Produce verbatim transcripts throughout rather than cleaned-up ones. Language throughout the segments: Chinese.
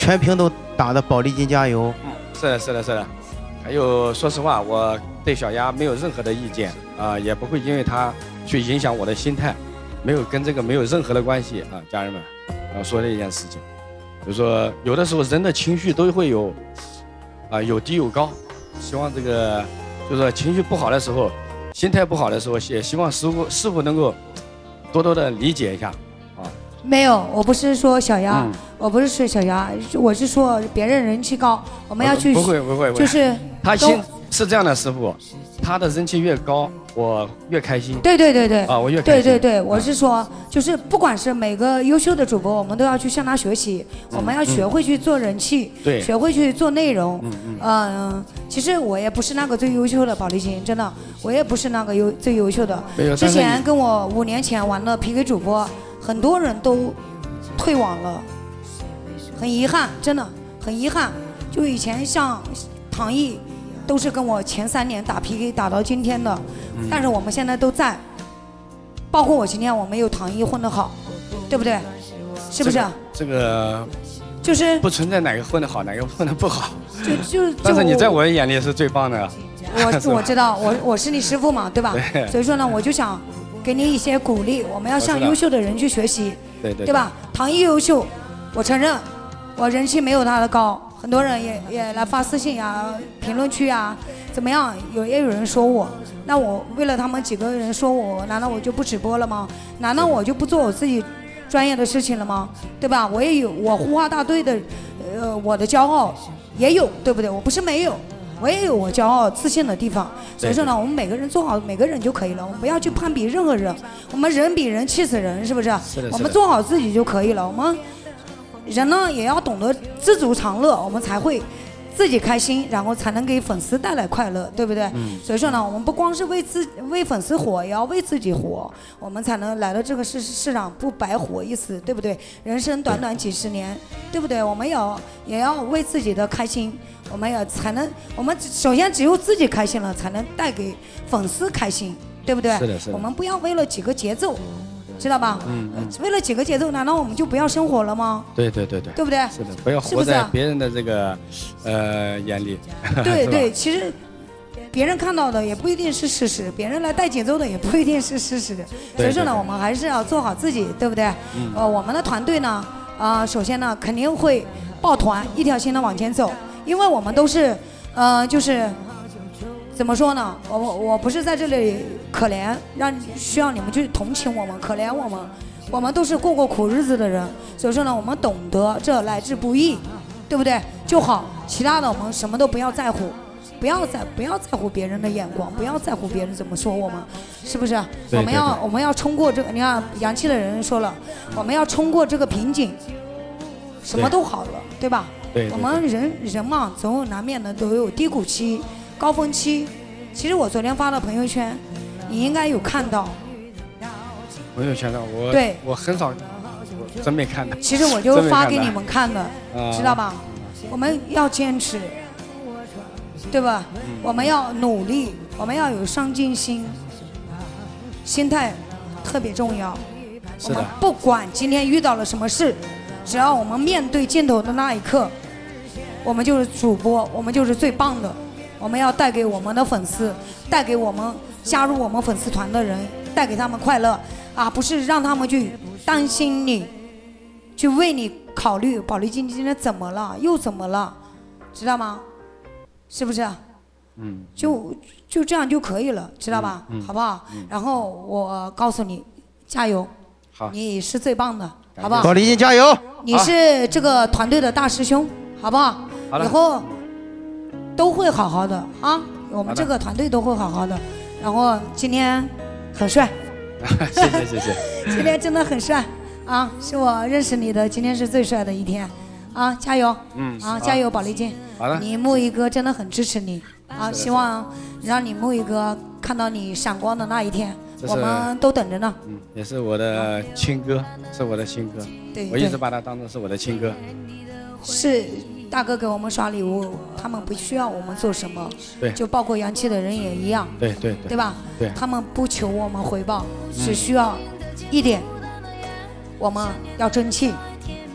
全屏都打的宝丽金加油。 嗯，是的，是的，是的。还有，说实话，我对小丫没有任何的意见啊、呃，也不会因为她去影响我的心态，没有跟这个没有任何的关系啊，家人们，啊，说这一件事情，就是说有的时候人的情绪都会有啊、呃、有低有高，希望这个就是说情绪不好的时候，心态不好的时候，也希望师傅师傅能够多多的理解一下啊。 没有，我不是说小丫， 嗯、 我不是说小丫，我是说别人人气高，我们要去不会不会， 就是他心是这样的，师傅，他的人气越高，我越开心。 对对对对啊，我越开心。 对对对，我是说，就是不管是每个优秀的主播，我们都要去向他学习， 嗯、 我们要学会去做人气， 对、嗯， 学会去做内容。 嗯嗯。 嗯、呃，其实我也不是那个最优秀的宝丽金，真的，我也不是那个优最优秀的。 没有。 之前跟我五年前玩的 P K 主播，很多人都退网了，很遗憾，真的很遗憾。就以前像唐毅，都是跟我前三年打 P K 打到今天的，嗯、但是我们现在都在，包括我今天我没有唐毅混得好，对不对？是不是？ 这个、这个、 就是不存在哪个混得好，哪个混得不好。 就就但是你在我眼里是最棒的。 我我知道，我我是你师傅嘛，对吧？ 对。 所以说呢，我就想给你一些鼓励，我们要向优秀的人去学习， 对 对, 对吧？唐毅优秀，我承认，我人气没有他的高。很多人也也来发私信呀、评论区啊，怎么样？有也有人说我，那我为了他们几个人说我，难道我就不直播了吗？难道我就不做我自己专业的事情了吗？对吧？我也有我呼花大队的，呃，我的骄傲也有，对不对？我不是没有，我也有我骄傲自信的地方。所以说呢，我们每个人做好每个人就可以了，我们不要去攀比任何人。我们人比人气死人，是不是？ 是的。 我们做好自己就可以了。我们。人呢也要懂得知足常乐，我们才会自己开心，然后才能给粉丝带来快乐，对不对？ 嗯。 所以说呢，我们不光是为自为粉丝活，也要为自己活，我们才能来到这个世世上不白活一次，对不对？人生短短几十年，对不对？我们要也要为自己的开心，我们要才能，我们首先只有自己开心了，才能带给粉丝开心，对不对？ 是的，是的。 我们不要为了几个节奏。知道吧？ 嗯嗯。 为了几个节奏，难道我们就不要生活了吗？ 对对对对。 对不对？ 是的，不要活在别人的这个呃眼里。 对对，其实别人看到的也不一定是事实，别人来带节奏的也不一定是事实。所以说呢，我们还是要做好自己，对不对？ 嗯。 呃，我们的团队呢，啊、呃，首先呢，肯定会抱团，一条心的往前走，因为我们都是，呃，就是。怎么说呢？我我不是在这里可怜，让需要你们去同情我们、可怜我们。我们都是过过苦日子的人，所以说呢，我们懂得这来之不易，对不对？就好，其他的我们什么都不要在乎，不要在不要在乎别人的眼光，不要在乎别人怎么说我们，是不是？ 对对对。 我们要我们要冲过这个。你看洋气的人说了，我们要冲过这个瓶颈，什么都好了， 对, 对吧？ 对, 对, 对。 我们人人嘛，总有难免的都有低谷期。高峰期，其实我昨天发的朋友圈，你应该有看到。 朋友圈的我， 对， 我很少，我真没看到。 其实我就发给你们看的， 啊、 知道吧？我们要坚持，对吧？嗯、我们要努力，我们要有上进心，心态特别重要。 是的。 我们不管今天遇到了什么事，只要我们面对镜头的那一刻，我们就是主播，我们就是最棒的。我们要带给我们的粉丝，带给我们加入我们粉丝团的人，带给他们快乐啊！不是让他们去担心你，去为你考虑。宝丽金今天怎么了？又怎么了？知道吗？是不是？ 嗯。 就就这样就可以了，知道吧？ 嗯嗯、 好不好？ 嗯、 然后我告诉你，加油！ 好， 你是最棒的，好不好？ 宝丽金加油！ 你是这个团队的大师兄，好不好？ 好了。 以后。都会好好的啊，我们这个团队都会好好的。然后今天很帅， 谢谢谢谢。 今天真的很帅啊，是我认识你的今天是最帅的一天啊，加油！ 嗯啊，加油，宝丽金。 好的。 你木鱼哥真的很支持你啊，希望让你木鱼哥看到你闪光的那一天，我们都等着呢。 嗯，也是我的亲哥，是我的亲哥。 对， 我一直把他当成是我的亲哥。 是。大哥给我们刷礼物，他们不需要我们做什么， 对， 就包括洋气的人也一样， 对对对， 对吧？ 对， 他们不求我们回报，只需要一点，我们要争气，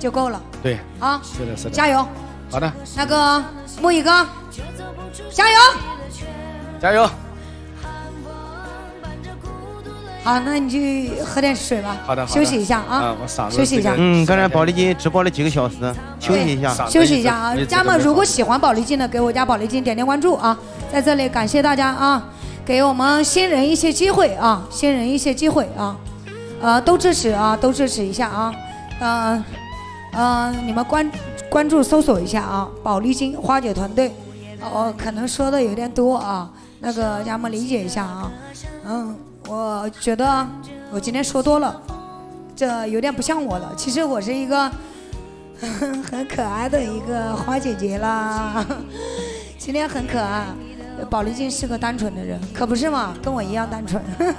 就够了。 对， 啊， 是的，是的， 加油。 好的， 那个木易哥，加油， 加油。 好，那你去喝点水吧。 好的， 休息一下啊。 啊，我嗓子休息一下。 嗯，刚才宝丽金直播了几个小时，休息一下， 休息一下啊。家人们，如果喜欢宝丽金的，给我家宝丽金点点关注啊。在这里感谢大家啊，给我们新人一些机会啊，新人一些机会啊，呃，都支持啊，都支持一下啊，呃，呃，你们关关注搜索一下啊，宝丽金花姐团队。哦，可能说的有点多啊，那个家人们理解一下啊，嗯。我觉得我今天说多了，这有点不像我了。其实我是一个很可爱的一个花姐姐啦，今天很可爱。宝丽金是个单纯的人，可不是嘛？跟我一样单纯。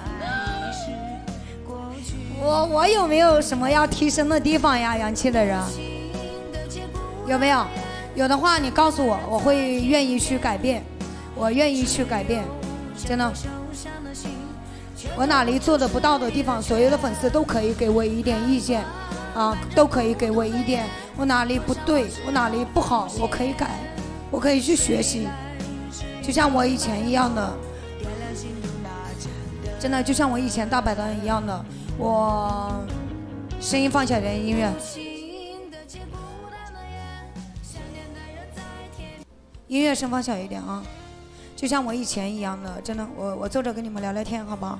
我我有没有什么要提升的地方呀？洋气的人有没有？有的话你告诉我，我会愿意去改变，我愿意去改变，真的。我哪里做的不到的地方，所有的粉丝都可以给我一点意见，啊，都可以给我一点。我哪里不对，我哪里不好，我可以改，我可以去学习。就像我以前一样的，真的就像我以前大百段一样的，我声音放下点，音乐，音乐声放小一点啊。就像我以前一样的，真的，我我坐着跟你们聊聊天，好不好？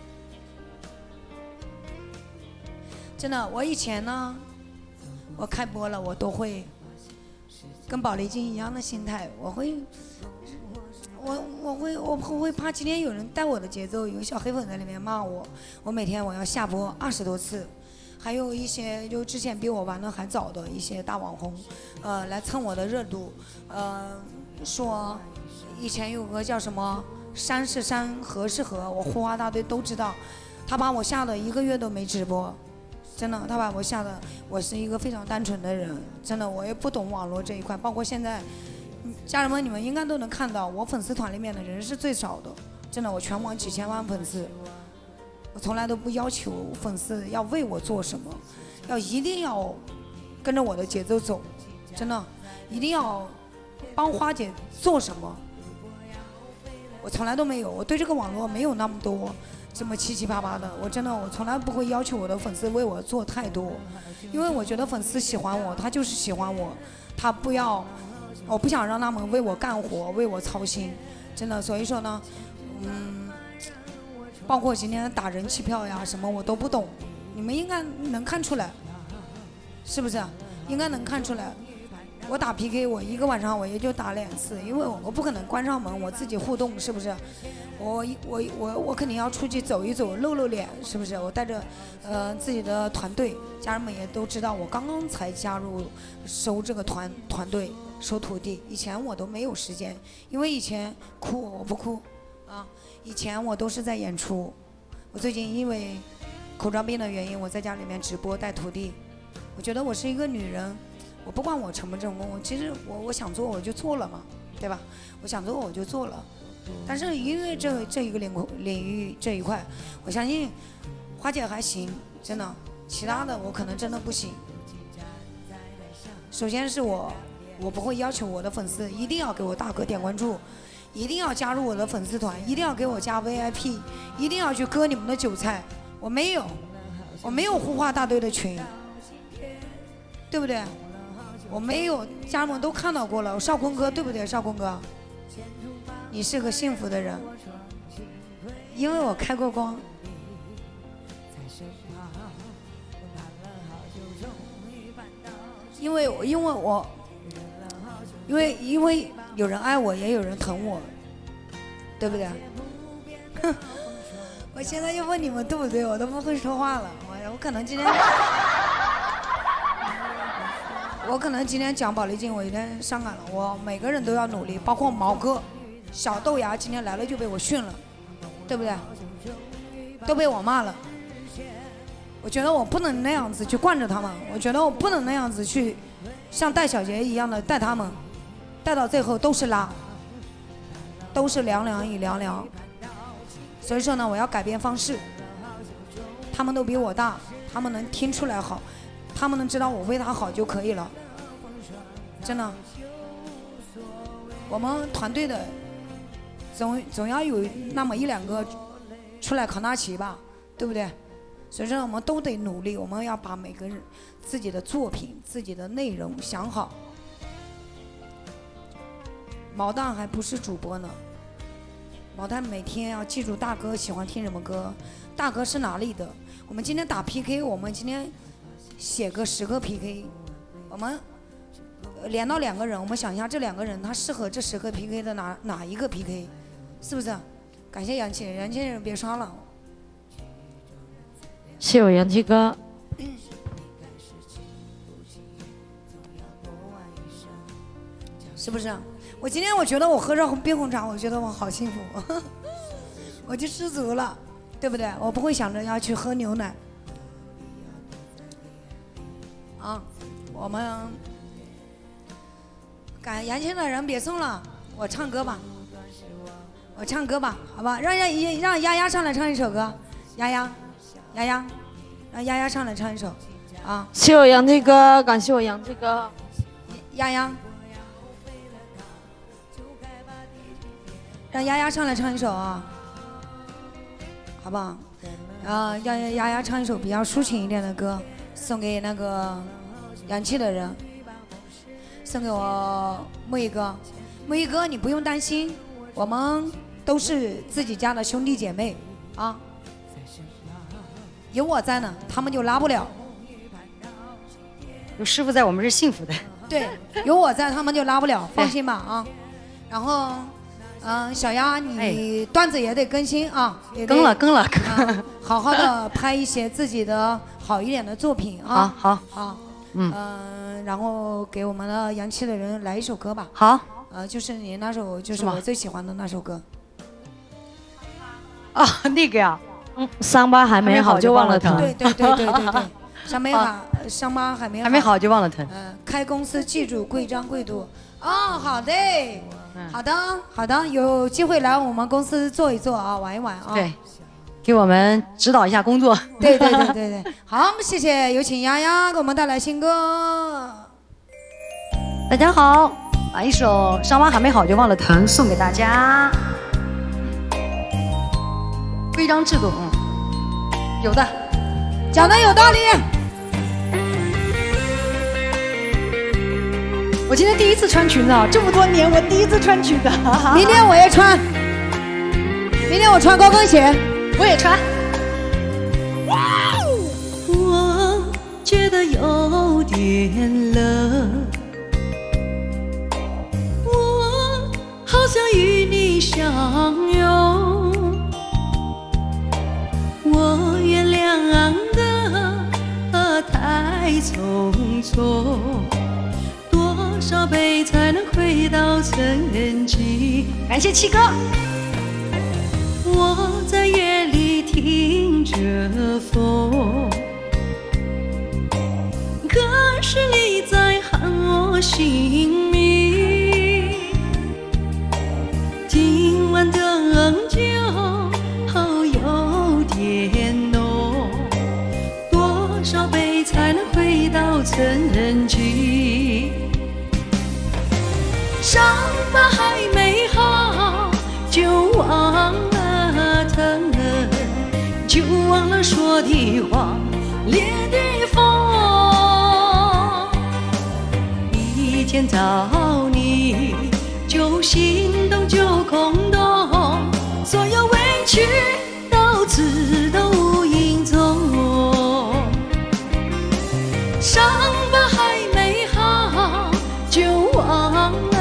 真的，我以前呢，我开播了，我都会跟宝丽金一样的心态，我会，我我会我我会怕今天有人带我的节奏，有小黑粉在里面骂我，我每天我要下播二十多次，还有一些就之前比我玩的还早的一些大网红，呃，来蹭我的热度，呃，说以前有个叫什么山是山，河是河，我花花大队都知道，他把我吓得一个月都没直播。真的，他把我吓得，我是一个非常单纯的人，真的，我也不懂网络这一块，包括现在，家人们你们应该都能看到，我粉丝团里面的人是最少的，真的，我全网几千万粉丝，我从来都不要求粉丝要为我做什么，要一定要跟着我的节奏走，真的，一定要帮花姐做什么，我从来都没有，我对这个网络没有那么多。这么七七八八的，我真的我从来不会要求我的粉丝为我做太多，因为我觉得粉丝喜欢我，他就是喜欢我，他不要，我不想让他们为我干活，为我操心，真的，所以说呢，嗯，包括今天打人气票呀什么我都不懂，你们应该能看出来，是不是？应该能看出来。我打 P K， 我一个晚上我也就打两次，因为我不可能关上门我自己互动，是不是？我我我我肯定要出去走一走，露露脸，是不是？我带着呃自己的团队，家人们也都知道，我刚刚才加入收这个团团队收徒弟，以前我都没有时间，因为以前哭我不哭啊，以前我都是在演出，我最近因为口罩病的原因，我在家里面直播带徒弟，我觉得我是一个女人。我不管我成不成功，我其实我我想做我就做了嘛，对吧？我想做我就做了，但是因为这这一个领领域这一块，我相信花姐还行，真的，其他的我可能真的不行。首先是我，我不会要求我的粉丝一定要给我大哥点关注，一定要加入我的粉丝团，一定要给我加 V I P， 一定要去割你们的韭菜，我没有，我没有呼化大队的群，对不对？我没有，家人们都看到过了。少坤哥，对不对？少坤哥，你是个幸福的人，因为我开过光。因为因为我，因为因为有人爱我，也有人疼我，对不对？哼，我现在就问你们对不对？我都不会说话了，我我可能今天。我可能今天讲宝丽金，我有点伤感了。我每个人都要努力，包括毛哥、小豆芽，今天来了就被我训了，对不对？都被我骂了。我觉得我不能那样子去惯着他们，我觉得我不能那样子去像带小杰一样的带他们，带到最后都是拉，都是凉凉与凉凉。所以说呢，我要改变方式。他们都比我大，他们能听出来好。 他们能知道我为他好就可以了，真的。我们团队的总总要有那么一两个出来扛大旗吧，对不对？所以说我们都得努力，我们要把每个人自己的作品、自己的内容想好。毛蛋还不是主播呢，毛蛋每天要记住大哥喜欢听什么歌，大哥是哪里的。我们今天打 P K， 我们今天写个十个 P K， 我们连到两个人，我们想一下这两个人他适合这十个 P K 的哪哪一个 P K， 是不是？感谢杨气，杨气人别杀了。 谢谢我杨七哥。 是不是？我今天我觉得我喝着冰红茶，我觉得我好幸福，我就知足了，对不对？我不会想着要去喝牛奶。啊，我们感杨千的人别送了，我唱歌吧，我唱歌吧，好吧？让让让丫丫上来唱一首歌，丫丫，丫丫，让丫丫上来唱一首，啊！ 谢谢我杨七哥，感谢我杨七哥， 丫丫。让丫丫上来唱一首啊，好不好？然后让丫丫唱一首比较抒情一点的歌，送给那个洋气的人，送给我木易哥。木易哥，你不用担心，我们都是自己家的兄弟姐妹啊，有我在呢，他们就拉不了。 有师傅在，我们是幸福的。 对，有我在，他们就拉不了，放心吧啊。然后。嗯，小丫，你段子也得更新啊，也更了更了， 啊，好好的拍一些自己的好一点的作品啊。好，好， 好， 嗯、 呃，然后给我们的洋气的人来一首歌吧。 好， 呃，就是你那首，就是我最喜欢的那首歌。 啊，那个呀， 嗯，伤疤还没好就忘了疼。 对对对对对对，伤没好，伤疤还没好， 还没好就忘了疼。 嗯、呃，开公司记住规章规度。哦，好的。好的，好的，有机会来我们公司坐一坐啊，玩一玩啊。 对，给我们指导一下工作。 对对对对对，好，谢谢，有请丫丫给我们带来新歌。 大家好，把一首《伤疤还没好就忘了疼》送给大家。规章制度，嗯，有的， 讲的有道理。 我今天第一次穿裙子啊，这么多年我第一次穿裙子。 明天我也穿，明天我穿高跟鞋， 我也穿。 我觉得有点冷，我好想与你相拥，我原谅的太匆匆。多少杯才能回到曾经？ 感谢七哥。 我在夜里听着风，可是你在喊我姓名。今晚的酒有点浓，多少杯才能回到曾经？伤疤还没好，就忘了疼，就忘了说的话，烈的风。一见到你，就心动，就空洞，所有委屈到此都无影踪。伤疤还没好，就忘了。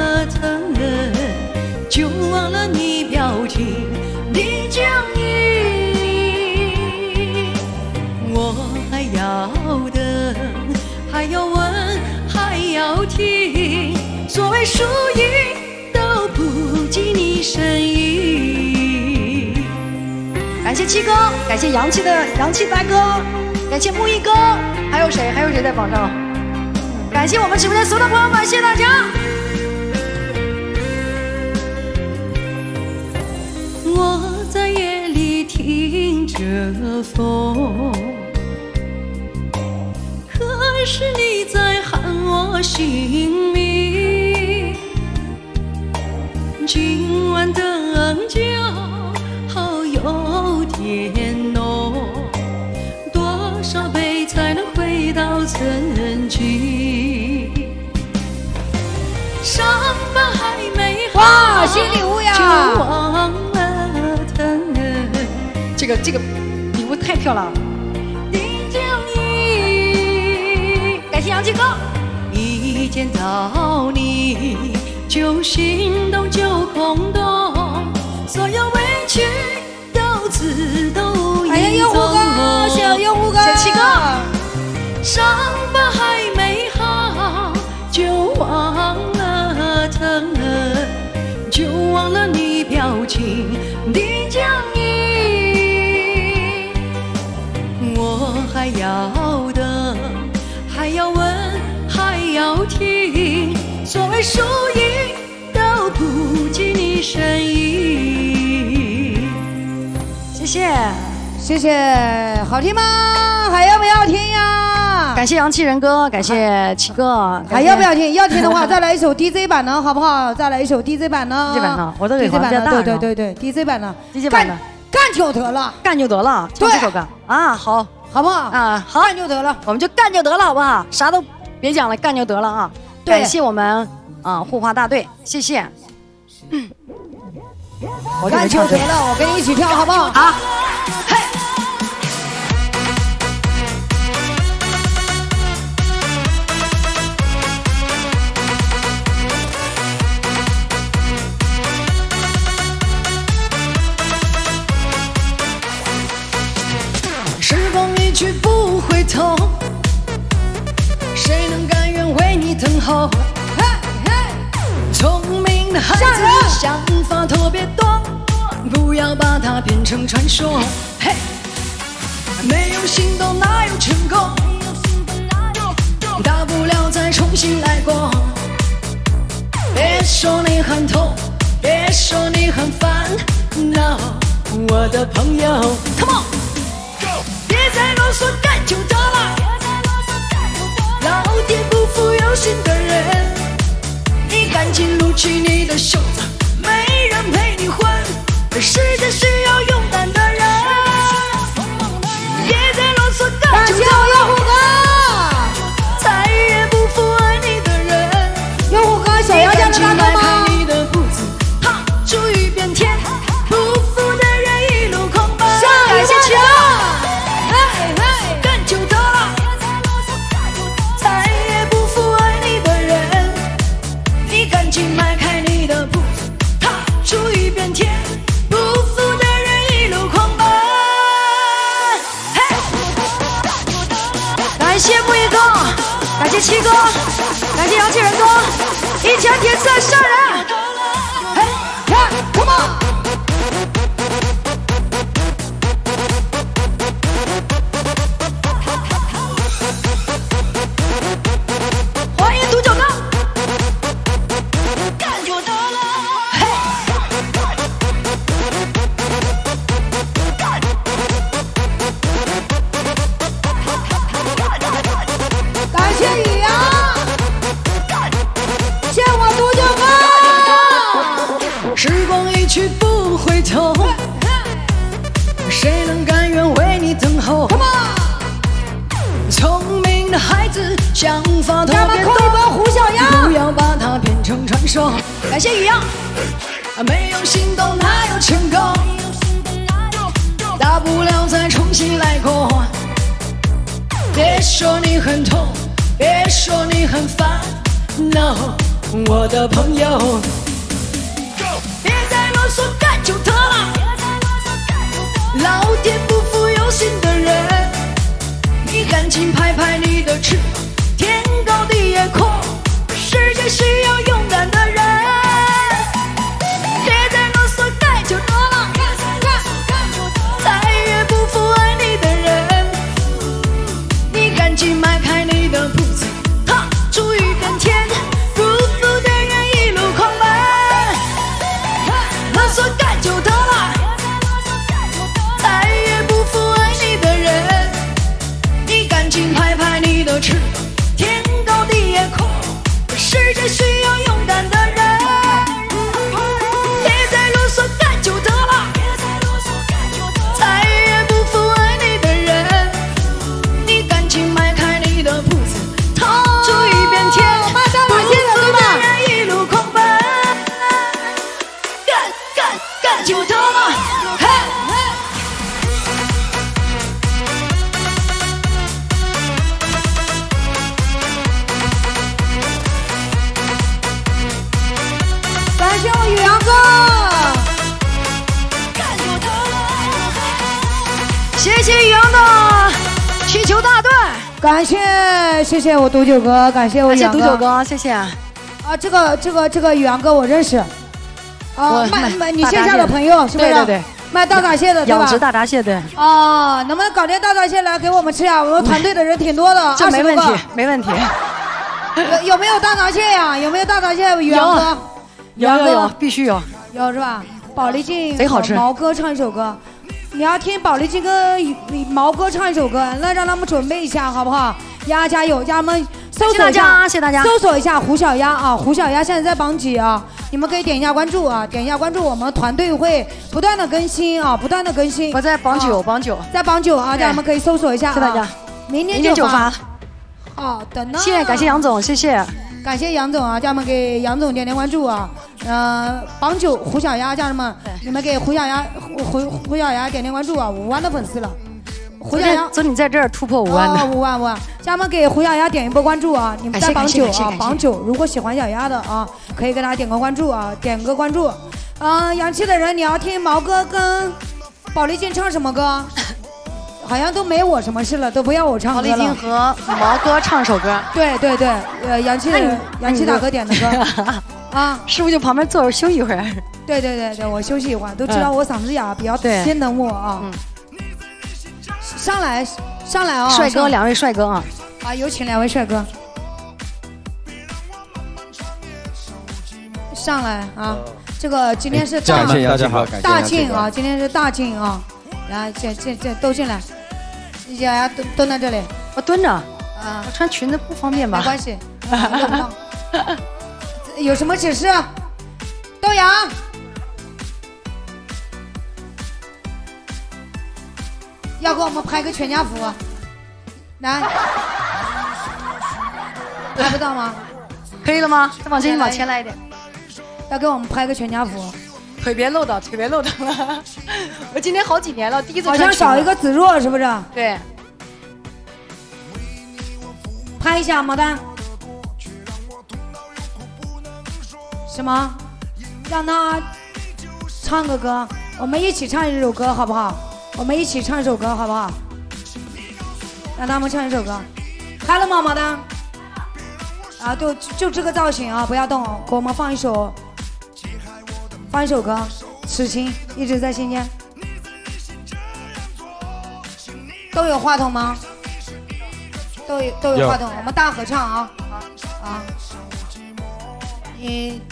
就忘了你表情的僵硬，我还要等，还要问，还要听，所谓输赢都不及你声音。 感谢七哥，感谢洋气的洋气大哥，感谢木易哥，还有谁？还有谁在榜上？感谢我们直播间所有的朋友们，谢谢大家。 我在夜里听着风，可是你在喊我姓名。今晚的酒好有点浓，多少杯才能回到曾经？伤疤还没好， 哇，新礼物呀！ 就忘了疼。这个这个礼物太漂亮了。你将你，感谢杨继哥。一见到你就心动就空洞，所有委屈都自动哎呀， 移诱惑走。 哥，小诱惑哥， 小七哥，伤疤还没好就忘了疼，就忘了你表情的僵硬。我还要等，还要问，还要听，所谓输赢都不及你身影。谢谢。 谢谢，好听吗？还要不要听呀？ 感谢杨气人哥，感谢七哥， 还要不要听？要听的话，再来一首 D J 版的好不好？再来一首 D J 版的。 D J 版的，我这个 D J 版的， 大对对对对 ，D J 版的 ，D J 版的， 干就得了， 干就得了，唱这首歌啊，好， 好不好？ 啊，好， 干就得了， 我们就干就得了，好不好？啥都别讲了，干就得了啊！ 对感谢我们啊护花大队，谢谢。我干就得了，我跟你一起跳，好不好？ 好。 时光一去不回头，谁能甘愿为你等候？聪明的孩子想法特别多，不要把它变成传说。嘿，没有行动哪有成功？大不了再重新来过。别说你很痛，别说你很烦恼，我的朋友 ，Come on。别再啰嗦，干就得了。老天不负有心的人，你赶紧撸起你的袖子，没人陪你混。世界需要勇敢的人，别再啰嗦，干就得了。再也不负爱你的人， 诱惑哥，小杨家的大哥吗？ 你的步子，踏出一片天，不负的人一路狂奔。感谢曲哥。干就得了，再也不负爱你的人，你赶紧迈开你的步子，踏出一片天，不负的人一路狂奔。嘿，感谢木一哥，感谢七哥，感谢杨气人哥，一腔铁色上人。嘿，看，Come on。欢迎独角哥，干就得了。嘿， 感谢雨阳，谢我独角哥。 时光一去不回头，谁能甘愿为你等候？聪明的孩子想法特别多，不要把它变成传说。感谢雨阳，没有行动哪有成功？大不了再重新来过。别说你很痛，别说你很烦恼，我的朋友。别再啰嗦，干就得了。老天不负有心的人，你赶紧拍拍你的翅膀，天高地也阔，世界需要勇敢的人。别再啰嗦，干就得了。再也不负爱你的人，你赶紧迈开你的步子，踏出一片天，不负的人一路狂奔。啰嗦干就得了，再也不负爱你的人，你赶紧拍拍你的翅膀， 也需要勇敢的人。别再啰嗦，干就得了。再也不负爱你的人，你赶紧迈开你的步子，踏出一片天。不负的人一路狂奔，干干干就得了。嘿。 感谢我宇阳哥， 谢谢宇阳的气球大队， 感谢谢谢我毒酒哥，感谢我感谢宇阳毒酒哥，谢谢。 啊，这个这个这个宇阳哥我认识，啊，卖卖你线下的朋友是不是？ 对对对， 卖大闸蟹的对吧？ 养殖大闸蟹对。 啊，能不能搞点大闸蟹来给我们吃呀？我们团队的人挺多的， 这没问题，没问题。 有有没有大闸蟹呀？有没有大闸蟹？宇阳哥。 有有有，必须有， 有是吧？宝丽金贼好吃。 毛哥唱一首歌，你要听宝丽金跟毛哥唱一首歌，那让他们准备一下好不好？丫加油，丫们搜索一下， 谢谢大家， 搜索一下胡小丫啊，胡小丫现在在榜几啊？你们可以点一下关注啊，点一下关注，我们团队会不断的更新啊，不断的更新。 我在榜九，榜九， 在榜九啊，大家们可以搜索一下。 谢谢大家， 明天就发。好的呢。 谢谢，感谢杨总，谢谢。 感谢杨总啊，家人们给杨总点点关注啊。呃，榜九胡小丫，家人们，你们给胡小丫胡胡胡小丫点点关注啊，五万的粉丝了。胡小丫， 昨天你在这儿突破五万的， 哦，五万五万，家人们给胡小丫点一波关注啊！你们在榜九啊，榜九，如果喜欢小丫的啊，可以给他点个关注啊，点个关注。啊，洋气的人，你要听毛哥跟宝丽金唱什么歌？好像都没我什么事了，都不要我唱歌了。 宝丽金和毛哥唱首歌。 对对对，呃，洋气的洋气大哥点的歌。啊， 师傅就旁边坐着休息一会儿。 对对对对，我休息一会儿，都知道我嗓子哑，比较先等我啊。嗯。上来上来啊！ 帅哥，两位帅哥啊！ 啊，有请两位帅哥上来啊！这个今天是大大家好， 大庆啊，今天是大庆啊。 来，进进进，都进来，小丫蹲蹲在这里， 我蹲着。啊， 我穿裙子不方便吧？ 没关系。有什么指示？豆芽，要给我们拍个全家福，来，拍不到吗？ 可以了吗？再往前，往前来一点。 要给我们拍个全家福。 腿别露到，腿别露到了。我今天好几年了，第一次。 好像少一个子若是不是？ 对。 拍一下毛丹。什么？让他唱个歌，我们一起唱一首歌好不好？我们一起唱一首歌好不好？让他们唱一首歌。开了吗，毛丹？啊，就就这个造型啊，不要动，给我们放一首。 放一首歌，痴情一直在心间。都有话筒吗？都有都有话筒，我们大合唱啊啊！你，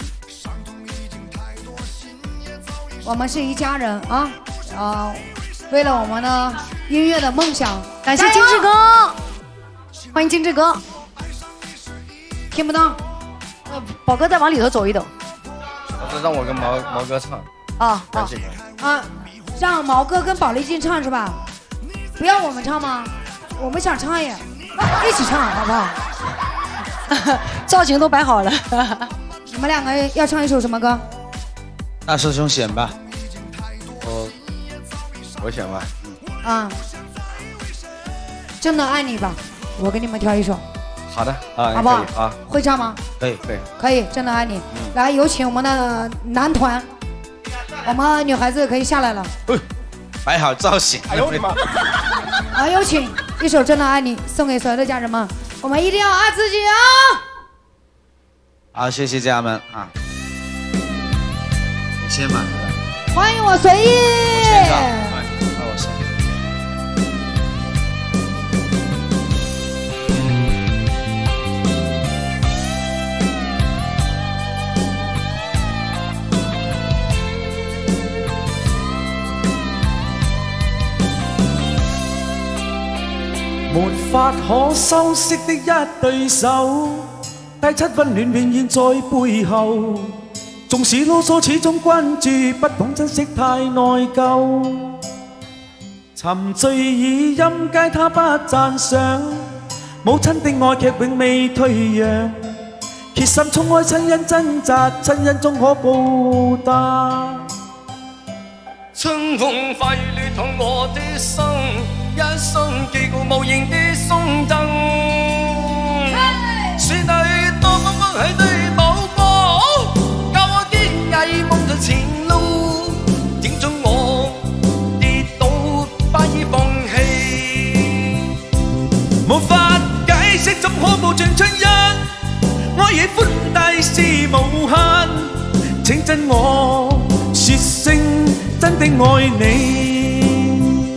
我们是一家人啊啊！为了我们的音乐的梦想， 感谢精致哥，欢迎精致哥。 听不到， 呃，宝哥再往里头走一走。 让我跟毛毛哥唱啊啊啊！让毛哥跟宝丽金唱是吧？不要我们唱吗？我们想唱也，一起唱好不好？ 造型都摆好了。 你们两个要唱一首什么歌？ 大师兄选吧。 我我选吧。 嗯。啊。真的爱你吧，我给你们挑一首。 好的啊， 好不好？ 啊， 会唱吗？ 可以，可以， 可以，真的爱你。来，有请我们的男团，我们女孩子可以下来了。 摆好造型。 哎呦我的妈！ 啊，有请一首《真的爱你》送给所有的家人们，我们一定要爱自己啊！ 好，谢谢家人们啊。你先吧。 欢迎我随意。 我先上，那我先。 沒法可修飾的一對手， 帶出溫暖永遠在背後。縱使囉嗦，始終關注，不懂珍惜太內疚。沉醉已音階，他不讚賞。母親的愛劇永未退讓，竭心寵愛親恩掙扎，親恩終可報答。 春風化雨暖透我的心，一生記顧無形的鬆贈。是你多麼溫馨的寶寶，教我堅毅夢在前路，點中我跌倒不已放棄。無法解釋怎可報盡親恩，愛與歡大是無限，請真我說聲真的愛你。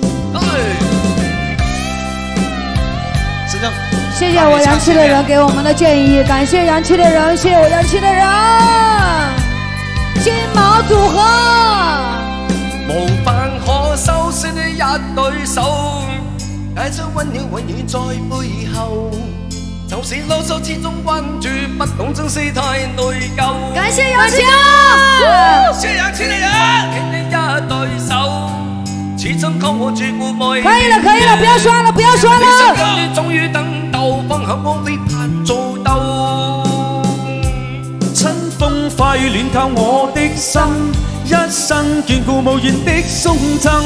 是这样。 谢谢我洋气的人给我们的建议，感谢洋气的人，谢谢我洋气的人，金毛组合。 無法可收拾的一對手，帶出溫暖永遠在背後。就是囉嗦之中關注，不懂珍惜太內疚。 感謝楊千， 謝謝楊千的人，傾你一對手，始終給我照顧愛。 可以了，可以了，不要刷了，不要刷了。 你終於等到，方向我未盼做到。 春風化雨暖透我的心，一生眷顧無言的送贈。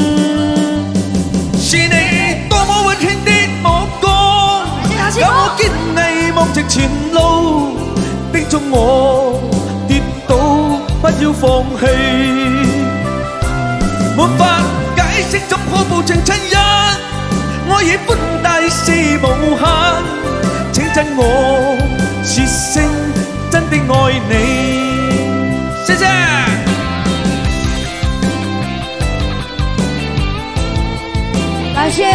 是你多麼溫馨的目光，教我堅毅望直前路，叮囑我跌倒不要放棄。沒法解釋怎可報盡親恩，愛與歡大是無限，請真我說聲真的愛你。謝謝。 感謝。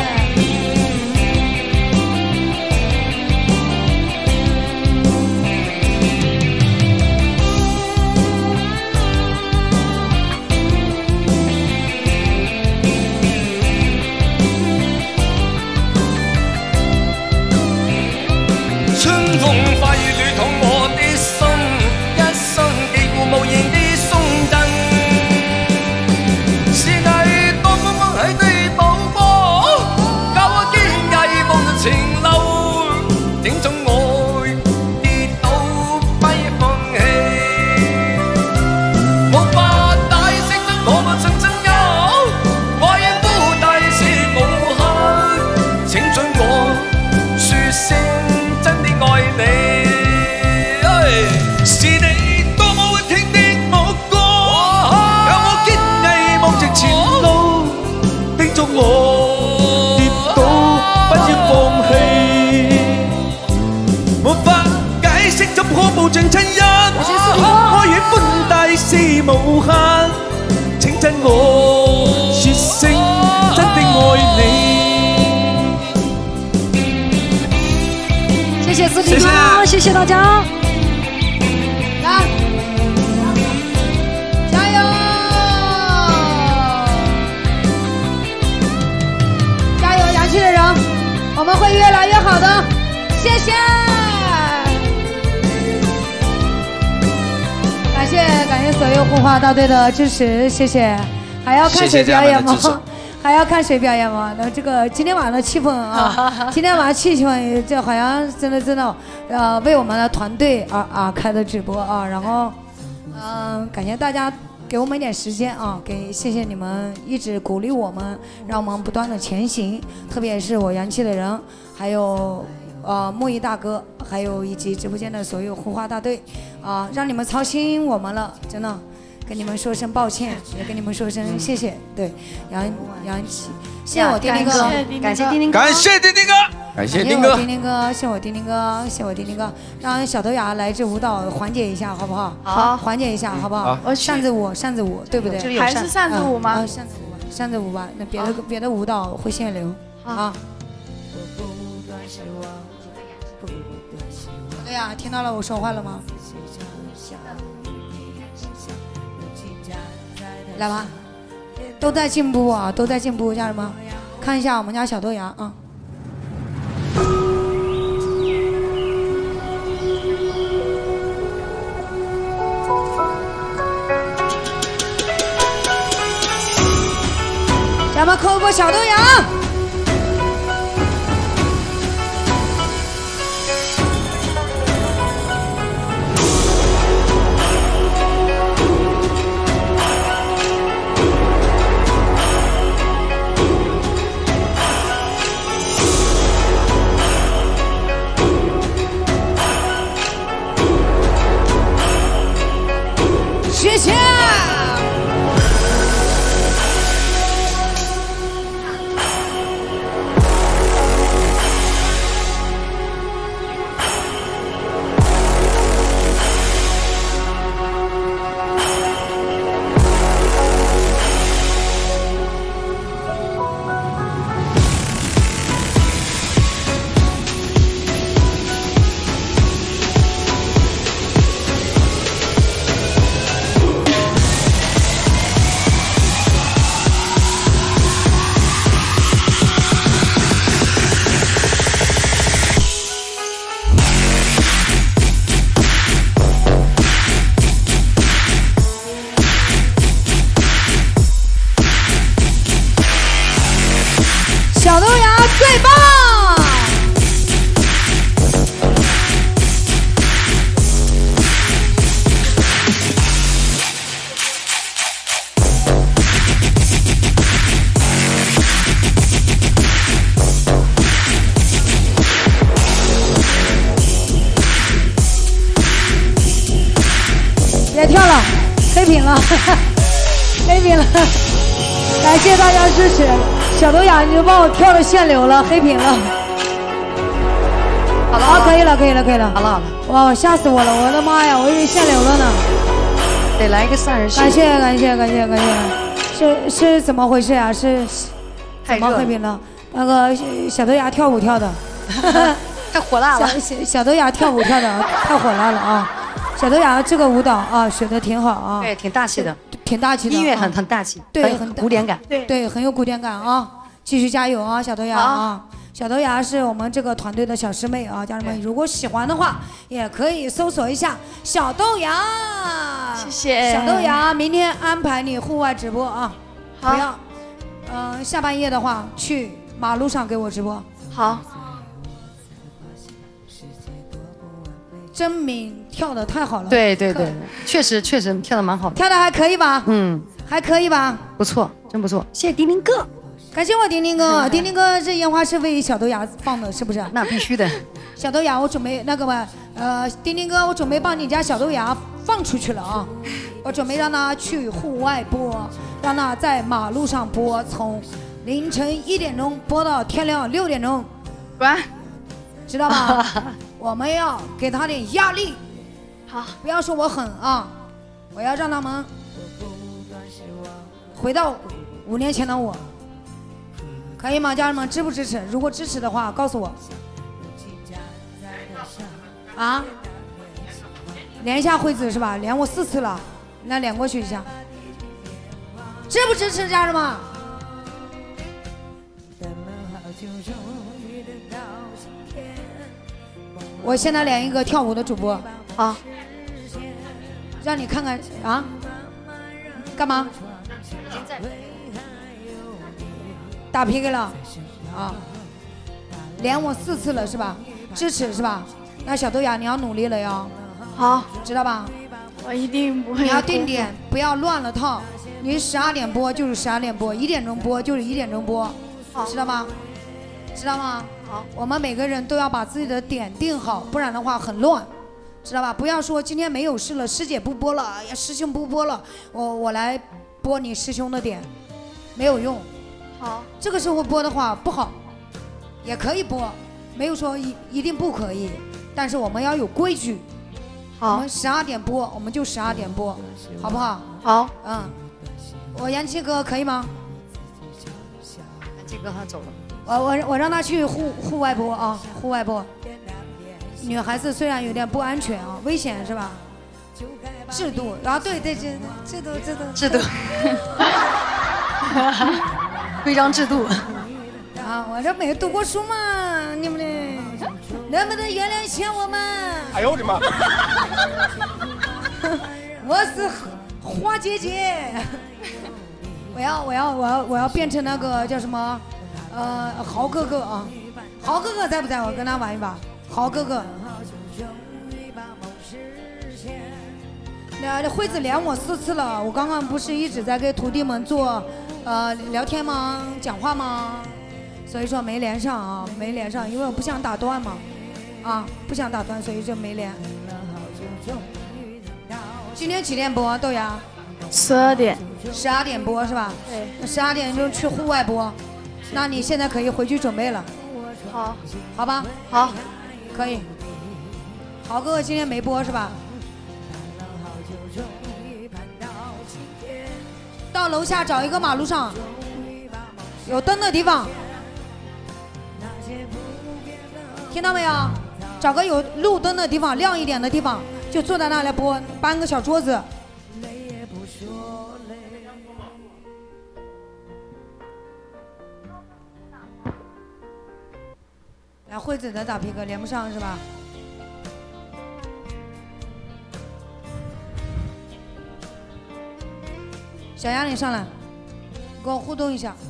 春風化雨暖透我的心，一生記顧無形的鬆贈。是你多麼溫馨的寶寶，教我堅毅望着前路，頂中愛跌倒不放棄。無法解釋怎可不曾爭拗，愛與孤大是無限，請准我說聲愛你，是你多麼溫馨的目光，教我堅毅望直前路，叮囑我跌倒不要放棄。沒法解釋怎可報盡親恩，愛與歡大是無限，請真我說聲真的愛你。 謝謝四平哥，謝謝大家。 來，加油！加油，洋氣的人，我們會越來越好的。謝謝，感謝感謝所有紅花大隊的支持，謝謝。還要看誰表演嗎？還要看誰表演嗎？那這個今天晚上的氣氛啊，今天晚上氣氛這好像真的真的，呃，為我們的團隊而啊開的直播啊，然後，嗯、呃，感謝大家給我們一點時間啊，給謝謝你們一直鼓勵我們，讓我們不斷的前行，特別是我洋氣的人，還有呃木易大哥，還有以及直播間的所有紅花大隊，啊，讓你們操心我們了，真的。跟你們說聲抱歉，也跟你們說聲謝謝。對，楊楊琪，謝謝我丁丁哥， 感謝丁丁哥， 感謝丁丁哥， 感謝丁哥， 丁丁哥，謝我丁丁哥，謝我丁丁哥，讓小豆芽來這舞蹈緩解一下，好不好？好，緩解一下，好不好？扇子舞，扇子舞，對不對？ 還是扇子舞嗎？ 啊，扇子舞吧，扇子舞吧。那別的別的舞蹈會限流啊。對呀，聽到了我說話了嗎？來吧，都在進步啊，都在進步，家人們，看一下我們家小豆芽啊。 们扣一波小豆芽。谢谢。小豆芽最棒！别跳了，黑屏了，黑屏了，感谢大家支持。小豆芽，你就帮我跳的限流了，黑屏了。 好了， 啊，可以了，可以了，可以了。 好了好了， 哇，吓死我了！我的妈呀，我以为限流了呢。 得来一个三人式。 感谢感谢感谢感谢，是是怎么回事呀、啊？是怎么黑屏了？那个小豆芽跳舞跳的， 太火辣了。 小小豆芽跳舞跳的太火辣了啊！小豆芽这个舞蹈啊，学的挺好啊。 对，挺大气的。 挺大气的， 音乐很很大气， 对， 很古典感， 对对，很有古典感啊！继续加油啊，小豆芽啊！小豆芽是我们这个团队的小师妹啊，家人们，如果喜欢的话，也可以搜索一下小豆芽。 谢谢小豆芽，明天安排你户外直播啊！ 好， 不要，嗯、呃，下半夜的话去马路上给我直播。 好。 真敏跳的太好了， 对对对，确实确实跳的蛮好的， 跳的还可以吧？ 嗯， 还可以吧？ 不错，真不错，谢谢丁丁哥， 感谢我丁丁哥，丁丁哥这烟花是为小豆芽放的，是不是？ 那必须的。 小豆芽，我准备那个吧，呃，丁丁哥，我准备帮你家小豆芽放出去了啊，我准备让他去户外播，让他在马路上播，从凌晨一点钟播到天亮六点钟， 滚， 知道吧？我们要给他点压力， 好， 不要说我狠啊，我要让他们回到五年前的我，可以吗？家人们支不支持？如果支持的话，告诉我。啊，连一下惠子是吧？连我四次了，那连过去一下，支不支持？家人们？我现在连一个跳舞的主播， 好， 让你看看啊，干嘛？打 P K 了啊，连我四次了是吧？支持是吧？那小豆芽你要努力了呀， 好， 知道吧？ 我一定不会。 你要定点，不要乱了套。你十二点播就是十二点播，一点钟播就是一点钟播，知道吗？知道吗？ 好， 我们每个人都要把自己的点定好，不然的话很乱，知道吧？不要说今天没有事了，师姐不播了，哎呀，师兄不播了，我我来播你师兄的点，没有用。 好， 这个时候播的话不好，也可以播，没有说一一定不可以，但是我们要有规矩。 好， 我们十二点播，我们就十二点播，好不好？ 好， 嗯，我杨七哥可以吗？ 杨七哥他走了。 我我我让他去户户外播啊，户外播。女孩子虽然有点不安全啊，危险是吧？制度，然后对对制制度制度制度，规章制度。 啊，我这没读过书嘛，你们呢？能不能原谅一下我们？ 哎呦我的妈！ 我是花姐姐。 我要我要我要我要变成那个叫什么，呃，豪哥哥啊，豪哥哥在不在？我跟他玩一把，豪哥哥。那惠子连我四次了，我刚刚不是一直在给徒弟们做，呃，聊天吗？讲话吗？所以说没连上啊，没连上，因为我不想打断嘛，啊，不想打断，所以就没连。今天几点播豆芽？ 十二点。 十二点播是吧？ 对。 那十二点就去户外播，那你现在可以回去准备了。 好， 好吧。 好， 可以。豪哥哥今天没播是吧？到楼下找一个马路上有灯的地方，听到没有？找个有路灯的地方，亮一点的地方，就坐在那里播，搬个小桌子。来，惠子的打皮革连不上是吧？小丫，你上来，跟我互动一下。